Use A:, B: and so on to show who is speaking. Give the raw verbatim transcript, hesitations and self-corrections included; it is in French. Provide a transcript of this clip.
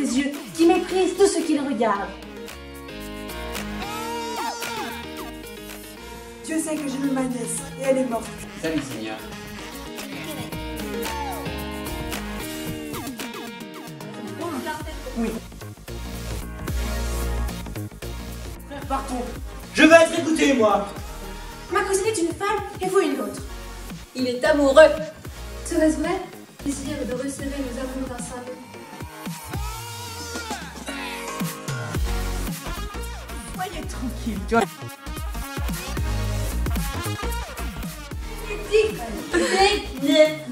A: ses yeux, qui méprise tout ce qu'il regarde.
B: Dieu sait que j'ai vu ma nièce, et elle est morte.
C: Salut Seigneur.
B: Oui.
C: Frère, partons. Je veux être écouté, moi.
A: Ma cousine est une femme et vous une autre.
D: Il est amoureux.
A: Serait-ce vrai? Désir de resserrer nos amours d'un seul.
B: Soyez tranquille, tu vois.
D: C'est